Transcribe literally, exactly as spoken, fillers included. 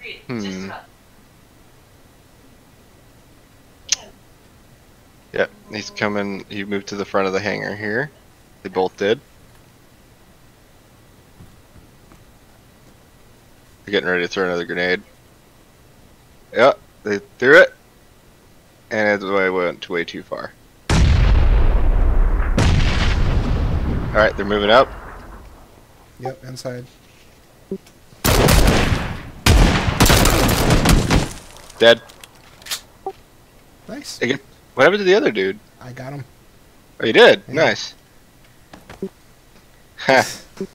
Hmm. Yep, he's coming. He moved to the front of the hangar here. They both did. They're getting ready to throw another grenade. Yep, they threw it. And it went way too far. Alright, they're moving up. Yep, inside. Dead. Nice. Get, what happened to the other dude? I got him. Oh, you did? Yeah. Nice. Ha.